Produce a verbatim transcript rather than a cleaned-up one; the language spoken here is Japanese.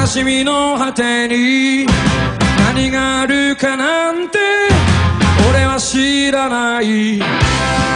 悲しみの果てに何があるかなんて俺は知らない。